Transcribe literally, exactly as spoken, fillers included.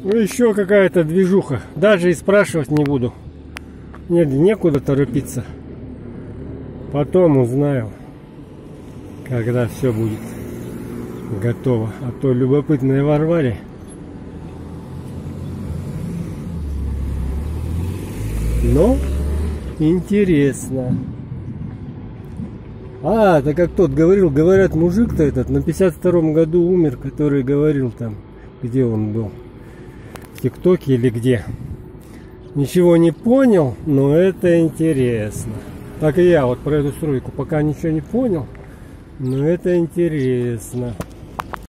Ну, еще какая-то движуха. Даже и спрашивать не буду. Нет, некуда торопиться. Потом узнаю, когда все будет готово. А то любопытные Варваре. Но интересно. А, это как тот говорил, говорят, мужик-то этот на пятьдесят втором году умер, который говорил там, где он был. В ТикТоке или где. Ничего не понял, но это интересно. Так и я вот про эту стройку пока ничего не понял, но это интересно.